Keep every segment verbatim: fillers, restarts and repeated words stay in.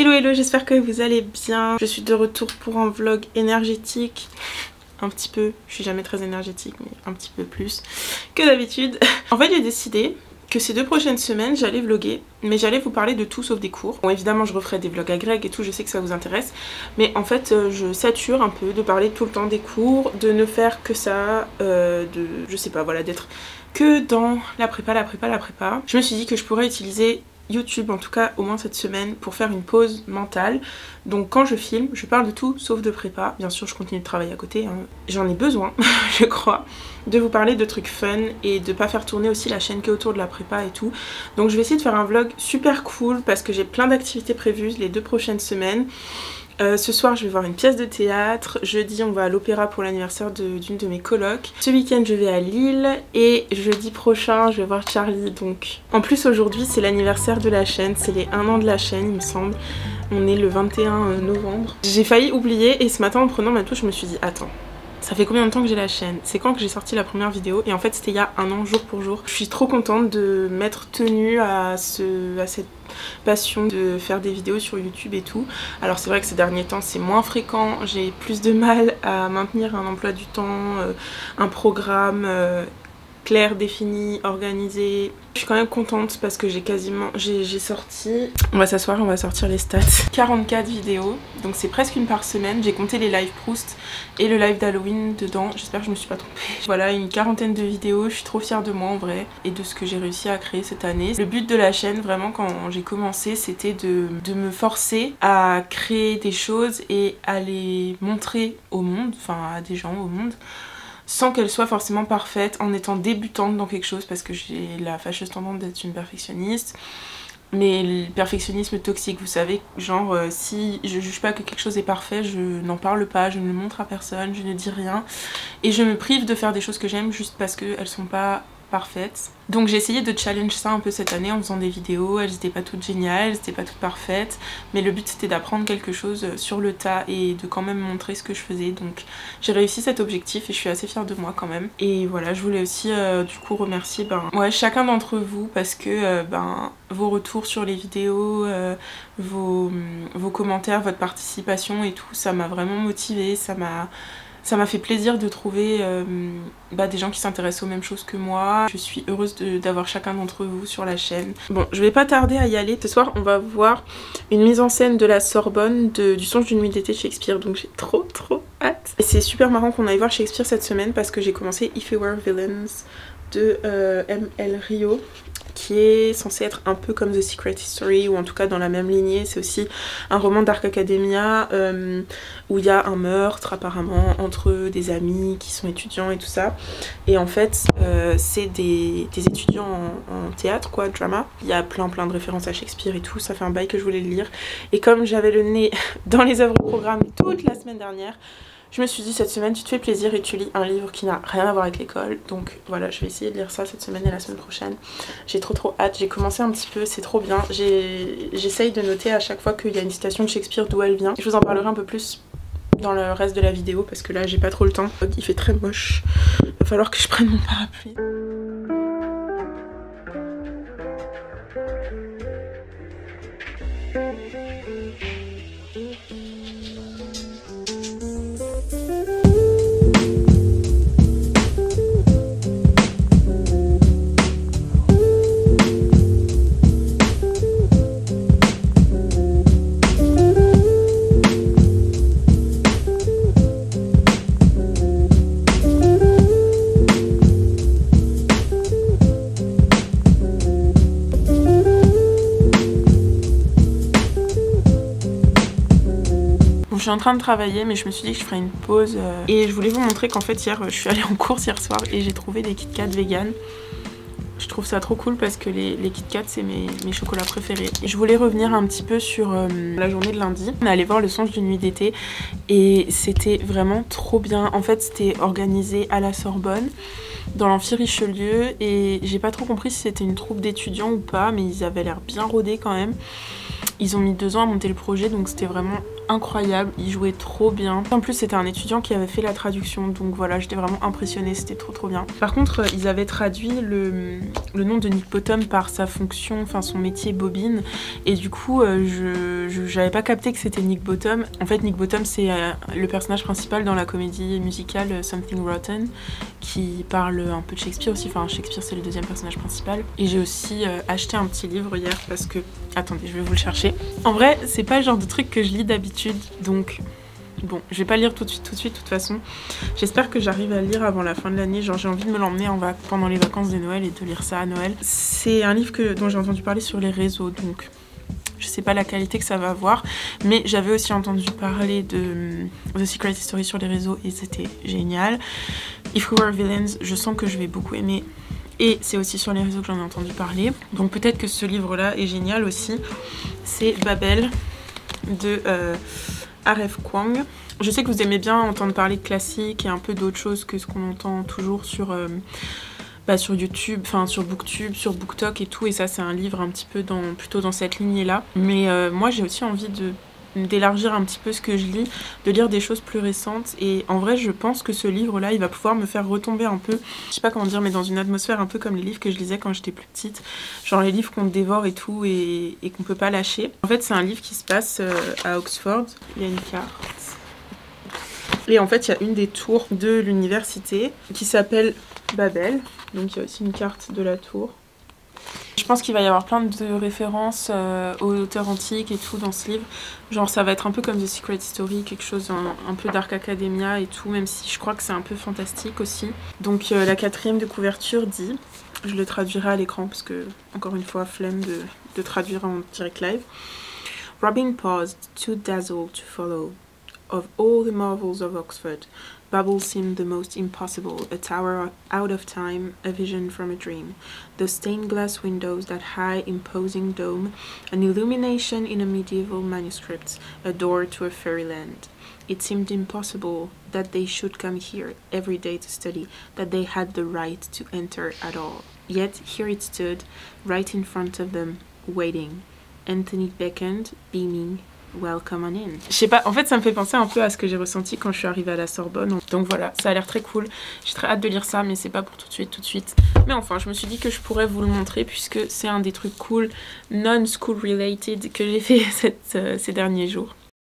Hello hello, j'espère que vous allez bien. Je suis de retour pour un vlog énergétique. Un petit peu, je suis jamais très énergétique mais un petit peu plus que d'habitude. En fait j'ai décidé que ces deux prochaines semaines j'allais vlogger, mais j'allais vous parler de tout sauf des cours. Bon évidemment je referai des vlogs à Greg et tout, je sais que ça vous intéresse, mais en fait euh, je sature un peu de parler tout le temps des cours, de ne faire que ça, euh, de je sais pas voilà, d'être que dans la prépa, la prépa, la prépa. Je me suis dit que je pourrais utiliser YouTube en tout cas au moins cette semaine pour faire une pause mentale. Donc quand je filme je parle de tout sauf de prépa, bien sûr je continue de travailler à côté, hein. J'en ai besoin je crois de vous parler de trucs fun et de pas faire tourner aussi la chaîne que autour de la prépa et tout. Donc je vais essayer de faire un vlog super cool parce que j'ai plein d'activités prévues les deux prochaines semaines. Euh, ce soir je vais voir une pièce de théâtre, jeudi on va à l'opéra pour l'anniversaire d'une de, de mes colocs, ce week-end je vais à Lille et jeudi prochain je vais voir Charlie. Donc en plus aujourd'hui c'est l'anniversaire de la chaîne, c'est les un an de la chaîne il me semble, on est le vingt et un novembre. J'ai failli oublier et ce matin en prenant ma douche je me suis dit attends, ça fait combien de temps que j'ai la chaîne? C'est quand que j'ai sorti la première vidéo? Et en fait c'était il y a un an jour pour jour. Je suis trop contente de m'être tenue à, ce, à cette passion de faire des vidéos sur YouTube et tout. Alors c'est vrai que ces derniers temps c'est moins fréquent, j'ai plus de mal à maintenir un emploi du temps, euh, un programme euh, clair, défini, organisé. Je suis quand même contente parce que j'ai quasiment, j'ai sorti, on va s'asseoir, on va sortir les stats, quarante-quatre vidéos, donc c'est presque une par semaine. J'ai compté les live Proust et le live d'Halloween dedans, j'espère que je me suis pas trompée. Voilà, une quarantaine de vidéos, je suis trop fière de moi en vrai et de ce que j'ai réussi à créer cette année. Le but de la chaîne vraiment quand j'ai commencé c'était de, de me forcer à créer des choses et à les montrer au monde, enfin à des gens au monde, sans qu'elle soit forcément parfaite, en étant débutante dans quelque chose parce que j'ai la fâcheuse tendance d'être une perfectionniste. Mais le perfectionnisme toxique, vous savez, genre euh, si je juge pas que quelque chose est parfait, je n'en parle pas, je ne le montre à personne, je ne dis rien. Et je me prive de faire des choses que j'aime juste parce qu'elles sont pas parfaites. Donc j'ai essayé de challenge ça un peu cette année en faisant des vidéos, elles étaient pas toutes géniales, elles étaient pas toutes parfaites, mais le but c'était d'apprendre quelque chose sur le tas et de quand même montrer ce que je faisais. Donc j'ai réussi cet objectif et je suis assez fière de moi quand même. Et voilà, je voulais aussi euh, du coup remercier ben, ouais, chacun d'entre vous parce que euh, ben, vos retours sur les vidéos, euh, vos, vos commentaires, votre participation et tout, ça m'a vraiment motivée, ça m'a... Ça m'a fait plaisir de trouver euh, bah, des gens qui s'intéressent aux mêmes choses que moi. Je suis heureuse d'avoir chacun d'entre vous sur la chaîne. Bon, je vais pas tarder à y aller. Ce soir, on va voir une mise en scène de la Sorbonne de, du Songe d'une nuit d'été de Shakespeare. Donc j'ai trop trop hâte. Et c'est super marrant qu'on aille voir Shakespeare cette semaine parce que j'ai commencé If We Were Villains de euh, M L Rio, qui est censé être un peu comme The Secret History, ou en tout cas dans la même lignée. C'est aussi un roman Dark Academia euh, où il y a un meurtre apparemment entre des amis qui sont étudiants et tout ça. Et en fait euh, c'est des, des étudiants en, en théâtre quoi, drama. Il y a plein plein de références à Shakespeare et tout, ça fait un bail que je voulais le lire. Et comme j'avais le nez dans les œuvres programmes toute la semaine dernière, je me suis dit cette semaine tu te fais plaisir et tu lis un livre qui n'a rien à voir avec l'école. Donc voilà, je vais essayer de lire ça cette semaine et la semaine prochaine. J'ai trop trop hâte, j'ai commencé un petit peu, c'est trop bien. J'essaye de noter à chaque fois qu'il y a une citation de Shakespeare d'où elle vient. Je vous en parlerai un peu plus dans le reste de la vidéo parce que là j'ai pas trop le temps. Il fait très moche, il va falloir que je prenne mon parapluie. Je suis en train de travailler mais je me suis dit que je ferais une pause euh, et je voulais vous montrer qu'en fait hier je suis allée en course hier soir et j'ai trouvé des Kit Kat vegan. Je trouve ça trop cool parce que les, les Kit Kat c'est mes, mes chocolats préférés. Et je voulais revenir un petit peu sur euh, la journée de lundi. On est allé voir Le Songe d'une nuit d'été et c'était vraiment trop bien. En fait c'était organisé à la Sorbonne dans l'amphi Richelieu et j'ai pas trop compris si c'était une troupe d'étudiants ou pas, mais ils avaient l'air bien rodés quand même. Ils ont mis deux ans à monter le projet donc c'était vraiment incroyable, il jouait trop bien. En plus c'était un étudiant qui avait fait la traduction, donc voilà, j'étais vraiment impressionnée, c'était trop trop bien. Par contre ils avaient traduit le, le nom de Nick Bottom par sa fonction, enfin son métier bobine, et du coup euh, je j'avais pas capté que c'était Nick Bottom. En fait Nick Bottom c'est euh, le personnage principal dans la comédie musicale euh, Something Rotten, qui parle un peu de Shakespeare aussi, enfin Shakespeare c'est le deuxième personnage principal. Et j'ai aussi euh, acheté un petit livre hier parce que... Attendez, je vais vous le chercher. En vrai, c'est pas le genre de truc que je lis d'habitude, donc... Bon, je vais pas lire tout de suite, tout de suite, de toute façon. J'espère que j'arrive à le lire avant la fin de l'année. Genre, j'ai envie de me l'emmener en vac pendant les vacances de Noël et de lire ça à Noël. C'est un livre que, dont j'ai entendu parler sur les réseaux, donc... Je sais pas la qualité que ça va avoir, mais j'avais aussi entendu parler de The Secret History sur les réseaux et c'était génial. If We Were Villains, je sens que je vais beaucoup aimer. Et c'est aussi sur les réseaux que j'en ai entendu parler. Donc peut-être que ce livre-là est génial aussi. C'est Babel de euh, R F Kuang. Je sais que vous aimez bien entendre parler de classiques et un peu d'autres choses que ce qu'on entend toujours sur, euh, bah, sur YouTube, enfin sur Booktube, sur BookTok et tout. Et ça c'est un livre un petit peu dans, plutôt dans cette lignée-là. Mais euh, moi j'ai aussi envie de... d'élargir un petit peu ce que je lis, de lire des choses plus récentes, et en vrai je pense que ce livre là il va pouvoir me faire retomber un peu, je sais pas comment dire, mais dans une atmosphère un peu comme les livres que je lisais quand j'étais plus petite, genre les livres qu'on dévore et tout et, et qu'on peut pas lâcher. En fait c'est un livre qui se passe euh, à Oxford, il y a une carte et en fait il y a une des tours de l'université qui s'appelle Babel, donc il y a aussi une carte de la tour. Je pense qu'il va y avoir plein de références euh, aux auteurs antiques et tout dans ce livre. Genre ça va être un peu comme The Secret History, quelque chose un, un peu Dark Academia et tout, même si je crois que c'est un peu fantastique aussi. Donc euh, la quatrième de couverture dit, je le traduirai à l'écran parce que, encore une fois, flemme de, de traduire en direct live. Robin paused, too dazzled to follow. Of all the marvels of Oxford, Babel seemed the most impossible, a tower out of time, a vision from a dream. The stained glass windows, that high, imposing dome, an illumination in a medieval manuscript, a door to a fairyland. It seemed impossible that they should come here every day to study, that they had the right to enter at all. Yet here it stood, right in front of them, waiting. Anthony beckoned, beaming. Welcome on in. Je sais pas, en fait ça me fait penser un peu à ce que j'ai ressenti quand je suis arrivée à la Sorbonne. Donc voilà, ça a l'air très cool. J'ai très hâte de lire ça, mais c'est pas pour tout de suite, tout de suite. Mais enfin, je me suis dit que je pourrais vous le montrer puisque c'est un des trucs cool, non-school related que j'ai fait cette, euh, ces derniers jours.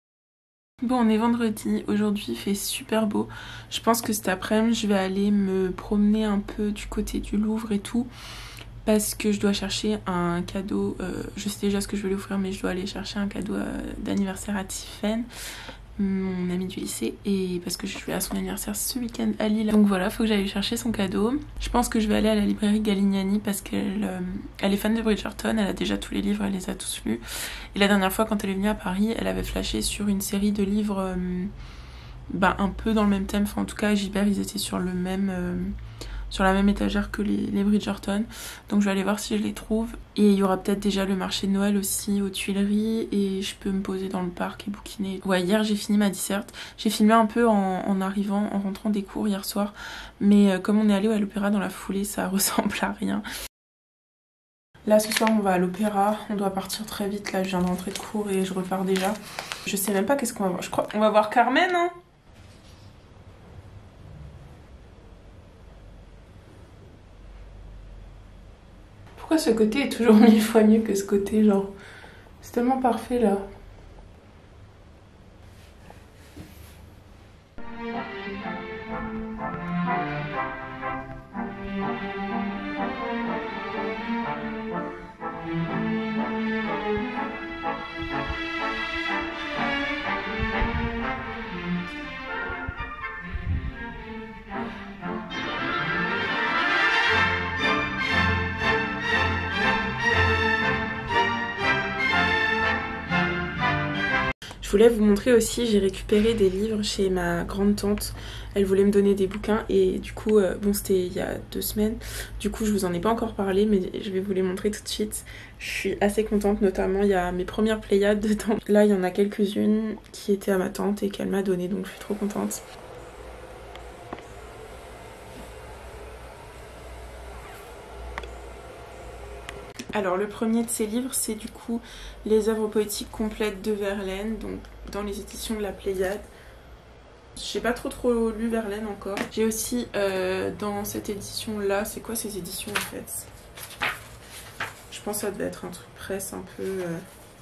Bon, on est vendredi, aujourd'hui il fait super beau. Je pense que cet après-midi je vais aller me promener un peu du côté du Louvre et tout. Parce que je dois chercher un cadeau, euh, je sais déjà ce que je vais lui offrir, mais je dois aller chercher un cadeau euh, d'anniversaire à Tiffen, mon amie du lycée, et parce que je vais à son anniversaire ce week-end à Lille. Donc voilà, faut que j'aille chercher son cadeau. Je pense que je vais aller à la librairie Galignani parce qu'elle euh, elle est fan de Bridgerton, elle a déjà tous les livres, elle les a tous lus. Et la dernière fois quand elle est venue à Paris, elle avait flashé sur une série de livres euh, bah, un peu dans le même thème, enfin en tout cas Gibert ils étaient sur le même... Euh, sur la même étagère que les, les Bridgerton, donc je vais aller voir si je les trouve. Et il y aura peut-être déjà le marché de Noël aussi aux Tuileries et je peux me poser dans le parc et bouquiner. Ouais, hier j'ai fini ma disserte, j'ai filmé un peu en, en arrivant, en rentrant des cours hier soir, mais euh, comme on est allé à l'opéra dans la foulée, ça ressemble à rien. Là ce soir on va à l'opéra, on doit partir très vite, là je viens de rentrer de cours et je repars déjà. Je sais même pas qu'est-ce qu'on va voir, je crois qu'on va voir Carmen, hein. Pourquoi ce côté est toujours mille fois mieux que ce côté, genre... C'est tellement parfait, là. Je voulais vous montrer aussi, j'ai récupéré des livres chez ma grande tante. Elle voulait me donner des bouquins et du coup, euh, bon c'était il y a deux semaines. Du coup je vous en ai pas encore parlé mais je vais vous les montrer tout de suite. Je suis assez contente, notamment il y a mes premières Pléiades dedans. Là il y en a quelques-unes qui étaient à ma tante et qu'elle m'a donné, donc je suis trop contente. Alors le premier de ces livres, c'est du coup les œuvres poétiques complètes de Verlaine, donc dans les éditions de la Pléiade. J'ai pas trop trop lu Verlaine encore. J'ai aussi euh, dans cette édition là, c'est quoi ces éditions en fait? Je pense que ça devait être un truc presse un peu... Euh...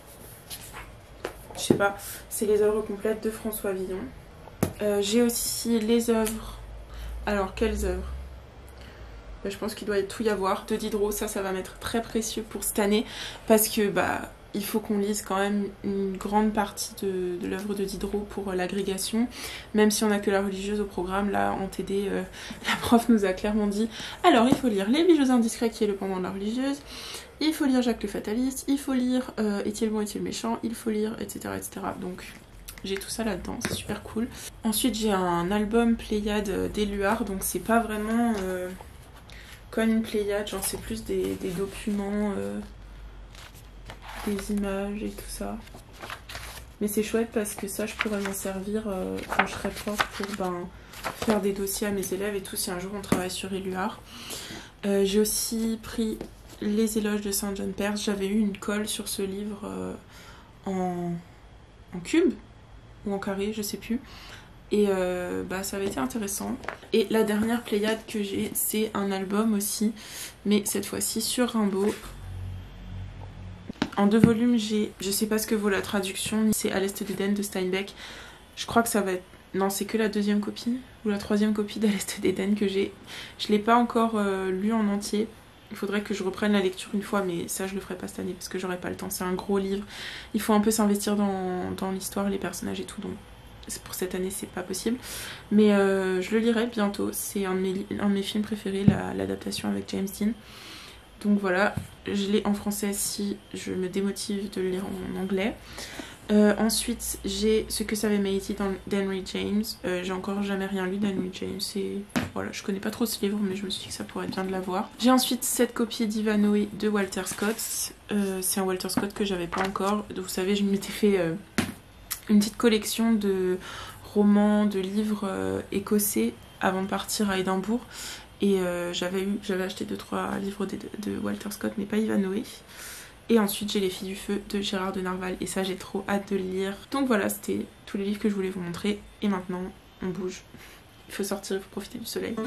Je sais pas, c'est les œuvres complètes de François Villon. Euh, J'ai aussi les œuvres... Alors quelles œuvres? Ben, je pense qu'il doit tout y avoir. De Diderot, ça, ça va m'être très précieux pour cette année. Parce que bah il faut qu'on lise quand même une grande partie de, de l'œuvre de Diderot pour euh, l'agrégation. Même si on n'a que la religieuse au programme, là en T D, euh, la prof nous a clairement dit alors il faut lire Les Bijoux indiscrets qui est le pendant de la religieuse, il faut lire Jacques le Fataliste, il faut lire euh, Est-il bon, est-il méchant, il faut lire, et cetera et cetera. Donc j'ai tout ça là-dedans, c'est super cool. Ensuite j'ai un album Pléiade d'Éluard, donc c'est pas vraiment euh, comme une Pléiade, genre c'est plus des, des documents... Euh, des images et tout ça, mais c'est chouette parce que ça je pourrais m'en servir euh, quand je serai prof pour ben, faire des dossiers à mes élèves et tout si un jour on travaille sur Éluard. Euh, j'ai aussi pris les éloges de Saint John Perse, j'avais eu une colle sur ce livre euh, en, en cube ou en carré, je sais plus, et euh, bah, ça avait été intéressant. Et la dernière Pléiade que j'ai, c'est un album aussi, mais cette fois-ci sur Rimbaud. En deux volumes, j'ai, je sais pas ce que vaut la traduction, c'est À l'Est d'Éden de Steinbeck. Je crois que ça va être, non c'est que la deuxième copie, ou la troisième copie d'À l'Est d'Éden que j'ai. Je l'ai pas encore euh, lu en entier, il faudrait que je reprenne la lecture une fois, mais ça je le ferai pas cette année parce que j'aurai pas le temps, c'est un gros livre. Il faut un peu s'investir dans, dans l'histoire, les personnages et tout, donc pour cette année c'est pas possible. Mais euh, je le lirai bientôt, c'est un, un de mes films préférés, l'adaptation la, avec James Dean. Donc voilà, je l'ai en français si je me démotive de le lire en anglais. Euh, ensuite, j'ai Ce que savait Métis d'Henry James. Euh, j'ai encore jamais rien lu d'Henry James. Et voilà, je connais pas trop ce livre, mais je me suis dit que ça pourrait être bien de l'avoir. J'ai ensuite cette copie d'Ivanhoe de Walter Scott. Euh, c'est un Walter Scott que j'avais pas encore. Vous savez, je m'étais fait euh, une petite collection de romans, de livres euh, écossais avant de partir à Édimbourg. Et euh, j'avais eu, j'avais acheté deux trois livres de, de Walter Scott, mais pas Ivanhoe. Et ensuite j'ai Les Filles du Feu de Gérard de Nerval, et ça j'ai trop hâte de le lire. Donc voilà, c'était tous les livres que je voulais vous montrer. Et maintenant on bouge, il faut sortir, il faut profiter du soleil.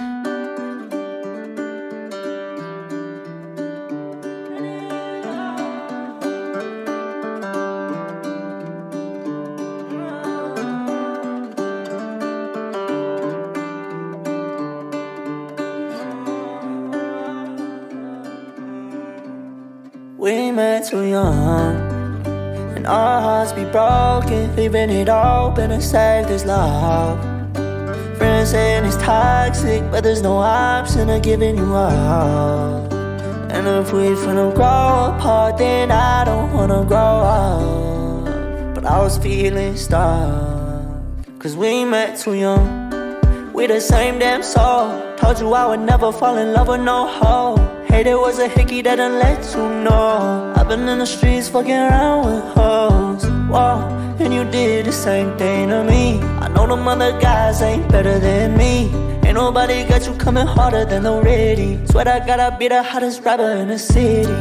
We met too young, and our hearts be broken, leaving it open to save this love. Friends saying it's toxic, but there's no option of giving you up. And if we finna grow apart, then I don't wanna grow up. But I was feeling stuck, cause we met too young. We the same damn soul. Told you I would never fall in love with no hoe. Hate it was a hickey that done let you know. I've been in the streets fucking around with hoes. Whoa, and you did the same thing to me. I know them other guys ain't better than me. Ain't nobody got you coming harder than already. Swear I gotta be the hottest rapper in the city.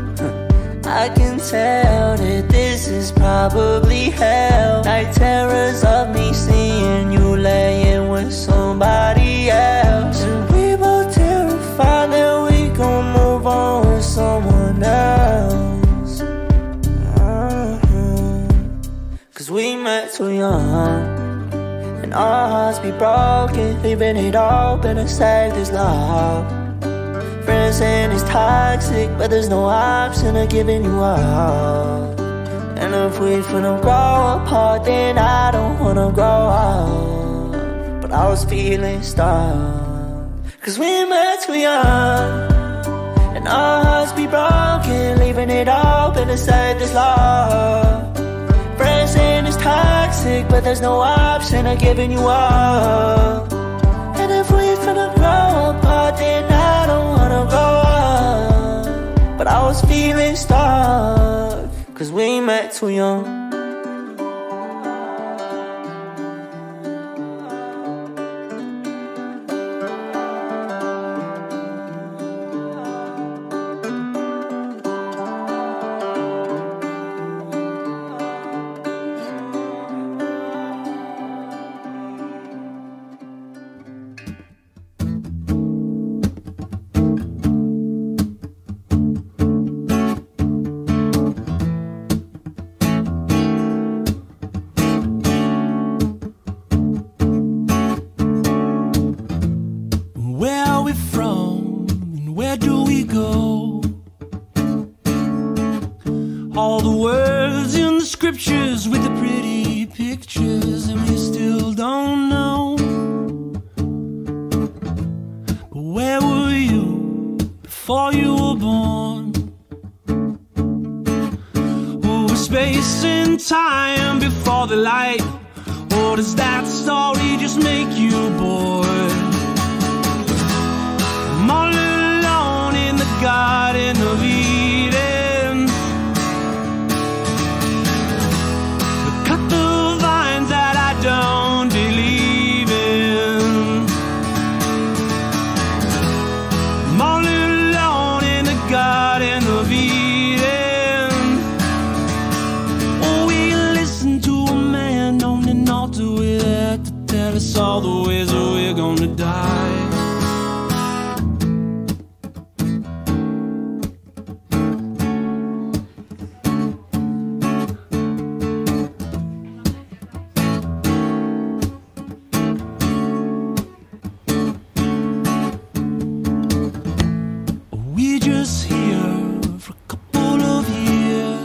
I can tell that this is probably hell. Night terrors of me seeing you laying with somebody else. And we both terrified that we gon' move on with someone else. uh-huh. Cause we met too young, and our hearts be broken, leaving it open to save this love. Friends saying it's toxic, but there's no option of giving you up. And if we finna grow apart, then I don't wanna grow up. But I was feeling stuck, cause we met too young, and our hearts be broken, leaving it open to save this love. Friends saying it's toxic, but there's no option of giving you up. And if we finna grow apart, then I don't wanna grow up. But I was feeling stuck, cause we met too young. years with the pretty pictures, and we still don't know. But where were you before you were born? Oh, space and time before the light. Or does that story just make you bored? I'm all alone in the Garden of Eden. Cut the vines that I don't believe in. I'm all alone in the Garden of Eden. Oh, we listen to a man on an altar with that to tell us all the ways that we're gonna die. We just here for a couple of years.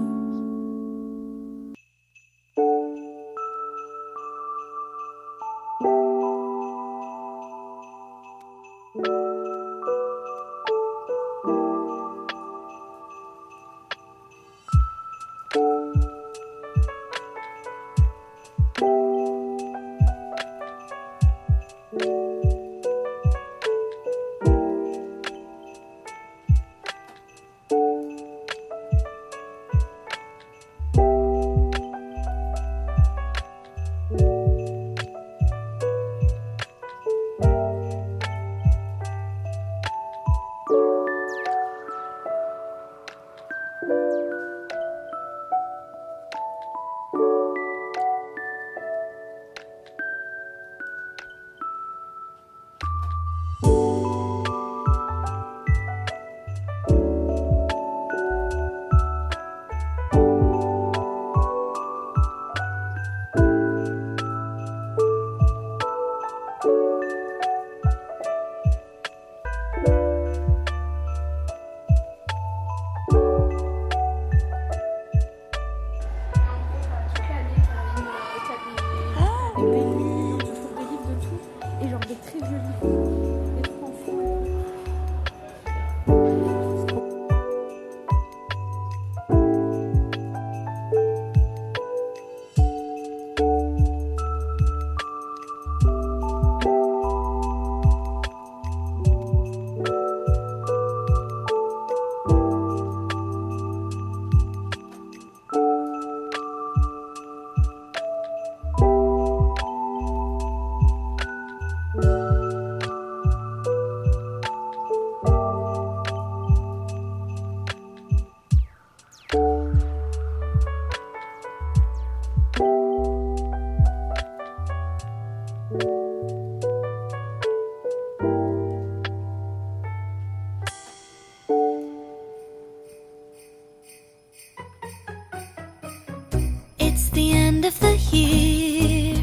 It's the end of the year.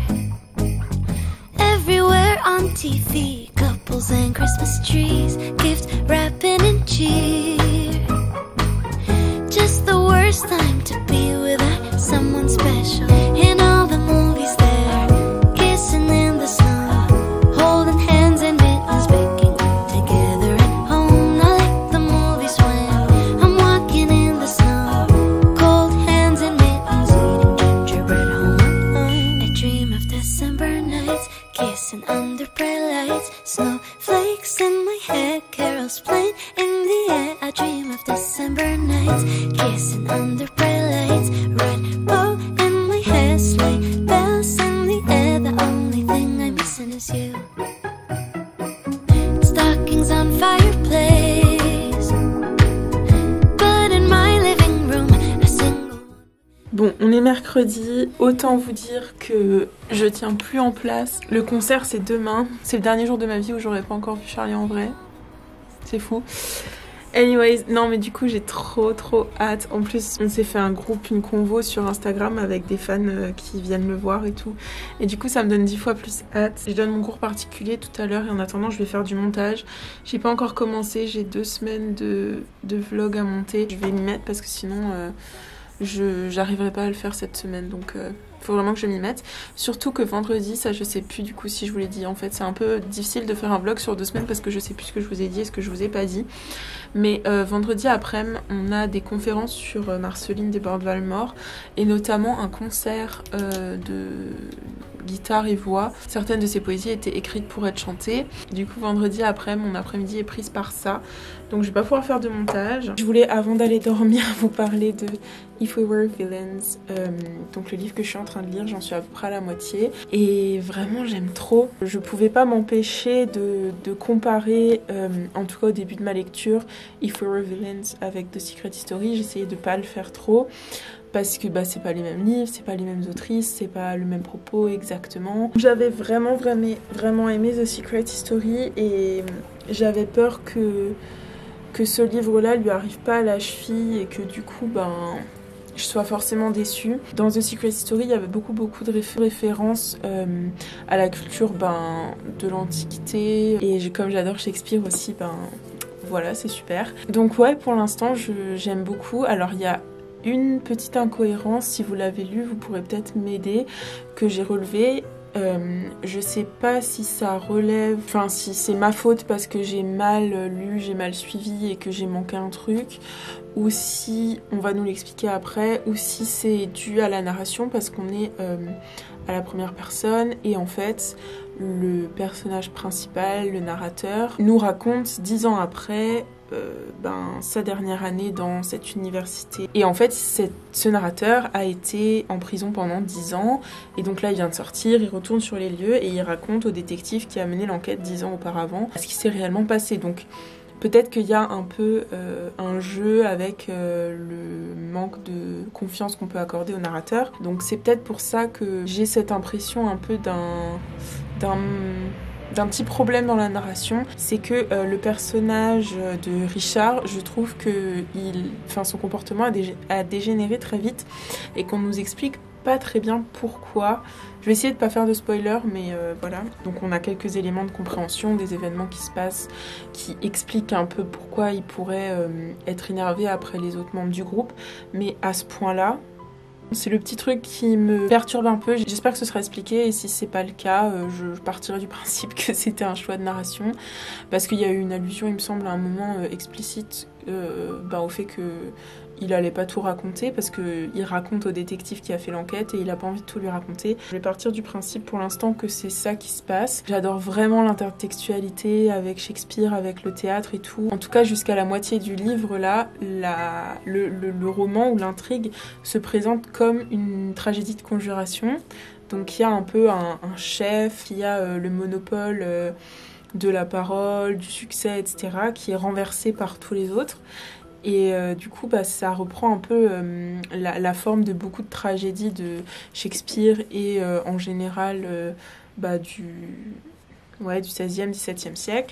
Everywhere on T V, couples and Christmas trees, gift wrapping and cheer. Just the worst time to be without someone special. In all the movies they're kissing in the snow, holding hands and mittens, baking together at home. Not like the movies when I'm walking in the snow, cold hands and mittens, eating gingerbread home alone. I dream of December nights, kissing under bright lights, snowflakes in my head, carols playing in the air. I dream of December nights, kissing under bright lights, red bow in my hair, sleigh bells in the air. The only thing I'm missing is you. Stockings on fireplace, but in my living room a single. Bon, on est mercredi, autant vous dire que je tiens plus en place. Le concert c'est demain, c'est le dernier jour de ma vie où j'aurais pas encore vu Charlie en vrai. C'est fou. Anyways, non mais du coup j'ai trop trop hâte. En plus on s'est fait un groupe, une convo sur Instagram avec des fans euh, qui viennent le voir et tout. Et du coup ça me donne dix fois plus hâte. Je donne mon cours particulier tout à l'heure et en attendant je vais faire du montage. J'ai pas encore commencé, j'ai deux semaines de, de vlog à monter. Je vais m'y mettre parce que sinon... Euh, je j'arriverai pas à le faire cette semaine, donc euh, faut vraiment que je m'y mette. Surtout que vendredi, ça je sais plus du coup si je vous l'ai dit. En fait, c'est un peu difficile de faire un vlog sur deux semaines parce que je sais plus ce que je vous ai dit et ce que je vous ai pas dit. Mais euh, vendredi après-midi, on a des conférences sur euh, Marceline Desbordes-Valmore et notamment un concert euh, de guitare et voix. Certaines de ses poésies étaient écrites pour être chantées. Du coup, vendredi après, mon après-midi est prise par ça. Donc je vais pas pouvoir faire de montage. Je voulais, avant d'aller dormir, vous parler de If We Were Villains, euh, donc le livre que je suis en train de lire, j'en suis à peu près à la moitié. Et vraiment, j'aime trop. Je pouvais pas m'empêcher de, de comparer, euh, en tout cas au début de ma lecture, If We Were Villains avec The Secret History. J'essayais de pas le faire trop. Parce que bah, c'est pas les mêmes livres, c'est pas les mêmes autrices, c'est pas le même propos exactement. J'avais vraiment, vraiment, vraiment aimé The Secret History et j'avais peur que, que ce livre-là lui arrive pas à la cheville et que du coup, ben, je sois forcément déçue. Dans The Secret History, il y avait beaucoup, beaucoup de réf références euh, à la culture ben, de l'Antiquité. Et comme j'adore Shakespeare aussi, ben, voilà, c'est super. Donc ouais, pour l'instant, j'aime beaucoup. Alors il y a une petite incohérence, si vous l'avez lu, vous pourrez peut-être m'aider, que j'ai relevée. Euh, je sais pas si ça relève, enfin si c'est ma faute parce que j'ai mal lu, j'ai mal suivi et que j'ai manqué un truc, ou si, on va nous l'expliquer après, ou si c'est dû à la narration parce qu'on est euh, à la première personne et en fait le personnage principal, le narrateur, nous raconte dix ans après Euh, ben, sa dernière année dans cette université. Et en fait, cette, ce narrateur a été en prison pendant dix ans. Et donc là, il vient de sortir, il retourne sur les lieux et il raconte au détective qui a mené l'enquête dix ans auparavant ce qui s'est réellement passé. Donc peut-être qu'il y a un peu euh, un jeu avec euh, le manque de confiance qu'on peut accorder au narrateur. Donc c'est peut-être pour ça que j'ai cette impression un peu d'un... d'un d'un petit problème dans la narration, c'est que euh, le personnage de Richard, je trouve que il, enfin, son comportement a, dég a dégénéré très vite et qu'on nous explique pas très bien pourquoi. Je vais essayer de pas faire de spoiler, mais euh, voilà. Donc on a quelques éléments de compréhension des événements qui se passent, qui expliquent un peu pourquoi il pourrait euh, être énervé après les autres membres du groupe, mais à ce point-là, c'est le petit truc qui me perturbe un peu. J'espère que ce sera expliqué et si c'est pas le cas, euh, je partirai du principe que c'était un choix de narration parce qu'il y a eu une allusion, il me semble, à un moment euh, explicite euh, bah, au fait que il allait pas tout raconter parce qu'il raconte au détective qui a fait l'enquête et il a pas envie de tout lui raconter. Je vais partir du principe pour l'instant que c'est ça qui se passe. J'adore vraiment l'intertextualité avec Shakespeare, avec le théâtre et tout. En tout cas, jusqu'à la moitié du livre, là, la, le, le, le roman ou l'intrigue se présente comme une tragédie de conjuration. Donc il y a un peu un, un chef, il y a euh, le monopole euh, de la parole, du succès, et cetera qui est renversé par tous les autres. Et euh, du coup, bah, ça reprend un peu euh, la, la forme de beaucoup de tragédies de Shakespeare et euh, en général euh, bah, du, ouais, du seizième, dix-septième siècle.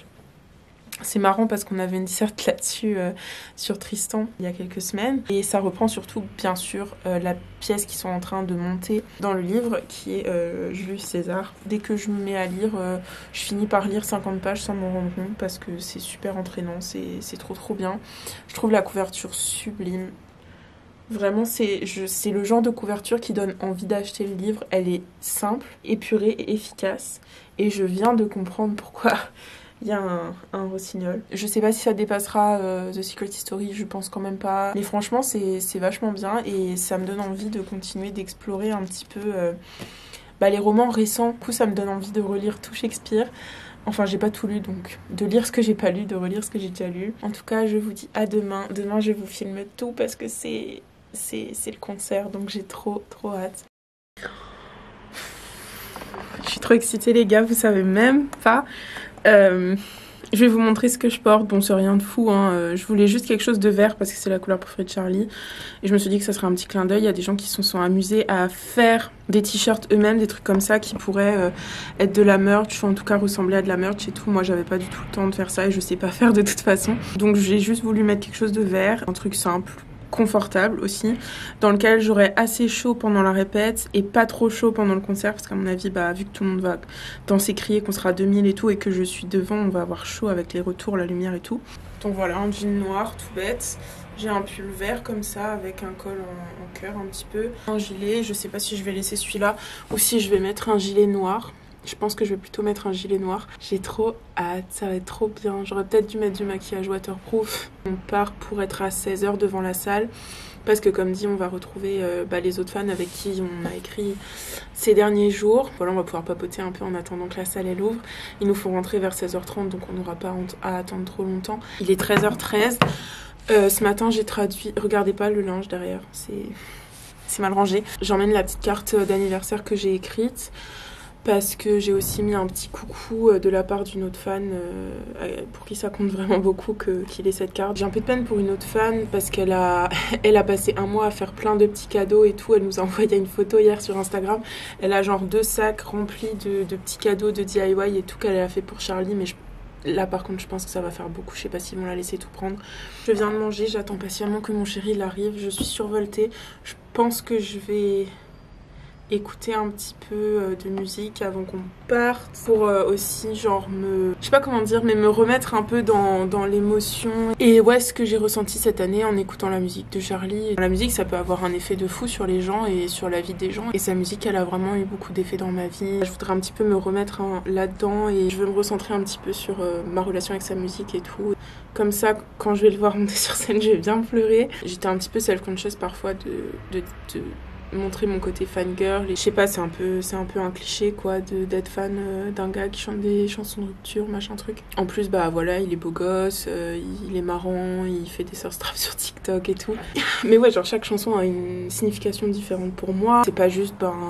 C'est marrant parce qu'on avait une disserte là-dessus euh, sur Tristan il y a quelques semaines. Et ça reprend surtout, bien sûr, euh, la pièce qu'ils sont en train de monter dans le livre, qui est euh, Julius César. Dès que je me mets à lire, euh, je finis par lire cinquante pages sans m'en rendre compte parce que c'est super entraînant, c'est trop trop bien. Je trouve la couverture sublime. Vraiment, c'est le genre de couverture qui donne envie d'acheter le livre. Elle est simple, épurée et efficace. Et je viens de comprendre pourquoi... Il y a un, un rossignol. Je sais pas si ça dépassera euh, The Secret History, je pense quand même pas. Mais franchement, c'est vachement bien et ça me donne envie de continuer d'explorer un petit peu euh, bah, les romans récents. Du coup, ça me donne envie de relire tout Shakespeare. Enfin, j'ai pas tout lu, donc de lire ce que j'ai pas lu, de relire ce que j'ai déjà lu. En tout cas, je vous dis à demain. Demain, je vous filme tout parce que c'est c'est le concert, donc j'ai trop, trop hâte. Je suis trop excitée, les gars, vous savez même pas. Euh, je vais vous montrer ce que je porte. Bon, c'est rien de fou, hein. Euh, je voulais juste quelque chose de vert parce que c'est la couleur préférée de Charlie. Et je me suis dit que ça serait un petit clin d'œil. Il y a des gens qui se sont amusés à faire des t-shirts eux-mêmes, des trucs comme ça qui pourraient euh, être de la merch, ou en tout cas ressembler à de la merch et tout. Moi, j'avais pas du tout le temps de faire ça et je sais pas faire de toute façon. Donc, j'ai juste voulu mettre quelque chose de vert, un truc simple, confortable aussi, dans lequel j'aurai assez chaud pendant la répète et pas trop chaud pendant le concert parce qu'à mon avis, bah, vu que tout le monde va danser, crier, qu'on sera deux mille et tout et que je suis devant, on va avoir chaud avec les retours, la lumière et tout. Donc voilà, un jean noir tout bête J'ai un pull vert comme ça avec un col en, en cœur un petit peu. Un gilet, je sais pas si je vais laisser celui-là ou si je vais mettre un gilet noir. Je pense que je vais plutôt mettre un gilet noir. J'ai trop hâte, ça va être trop bien. J'aurais peut-être dû mettre du maquillage waterproof. On part pour être à seize heures devant la salle. Parce que comme dit, on va retrouver euh, bah, les autres fans avec qui on a écrit ces derniers jours. Voilà, on va pouvoir papoter un peu en attendant que la salle elle ouvre. Il nous faut rentrer vers seize heures trente, donc on n'aura pas à attendre trop longtemps. Il est treize heures treize. Euh, ce matin, j'ai traduit... Regardez pas le linge derrière, c'est c'est mal rangé. J'emmène la petite carte d'anniversaire que j'ai écrite. Parce que j'ai aussi mis un petit coucou de la part d'une autre fan euh, pour qui ça compte vraiment beaucoup que, qu'il ait cette carte. J'ai un peu de peine pour une autre fan parce qu'elle a, elle a passé un mois à faire plein de petits cadeaux et tout. Elle nous a envoyé une photo hier sur Instagram. Elle a genre deux sacs remplis de, de petits cadeaux de D I Y et tout qu'elle a fait pour Charlie. Mais je, là par contre je pense que ça va faire beaucoup. Je sais pas s'ils vont la laisser tout prendre. Je viens de manger, j'attends patiemment que mon chéri il arrive. Je suis survoltée. Je pense que je vais... écouter un petit peu de musique avant qu'on parte pour aussi genre me... je sais pas comment dire mais me remettre un peu dans, dans l'émotion et ouais ce que j'ai ressenti cette année en écoutant la musique de Charlie. La musique ça peut avoir un effet de fou sur les gens et sur la vie des gens et sa musique elle a vraiment eu beaucoup d'effets dans ma vie. Je voudrais un petit peu me remettre hein, là-dedans et je veux me recentrer un petit peu sur euh, ma relation avec sa musique et tout. Comme ça quand je vais le voir monter sur scène je vais bien pleurer. J'étais un petit peu self-conscious parfois de... de, de montrer mon côté fangirl. Je sais pas, c'est un peu c'est un peu un cliché quoi de d'être fan euh, d'un gars qui chante des chansons de rupture, machin truc. En plus bah voilà, il est beau gosse, euh, il est marrant, il fait des surf straps sur TikTok et tout. Mais ouais, genre chaque chanson a une signification différente pour moi. C'est pas juste ben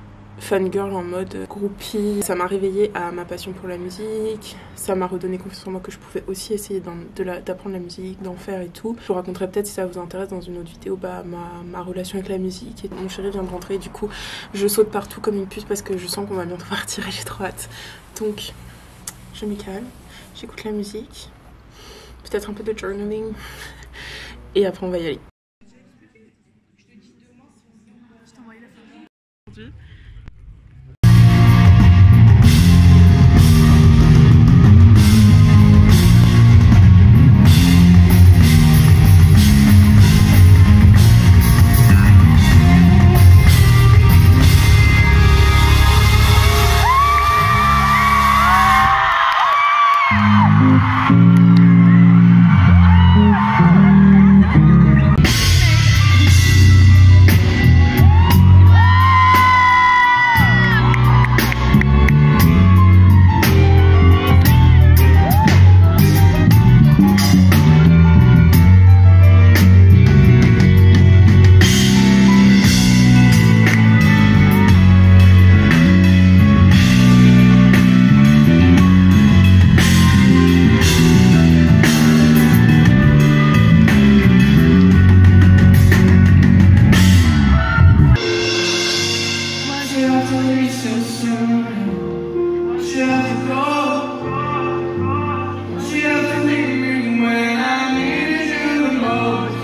fangirl en mode groupie. Ça m'a réveillée à ma passion pour la musique. Ça m'a redonné confiance en moi que je pouvais aussi essayer d'apprendre la, la musique, d'en faire et tout. Je vous raconterai peut-être si ça vous intéresse dans une autre vidéo bah, ma, ma relation avec la musique. Et mon chéri vient de rentrer et du coup je saute partout comme une puce parce que je sens qu'on va bientôt partir et j'ai trop hâte. Donc je me calme, j'écoute la musique, peut-être un peu de journaling et après on va y aller.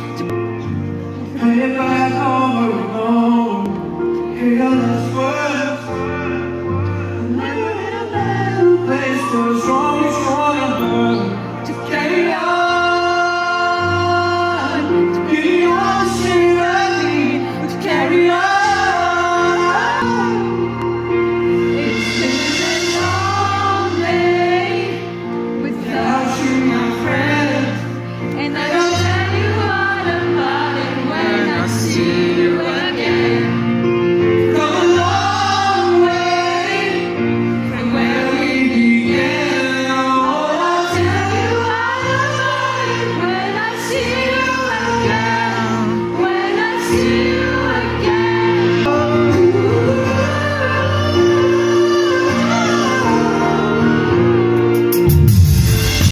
If I go alone, you're the first.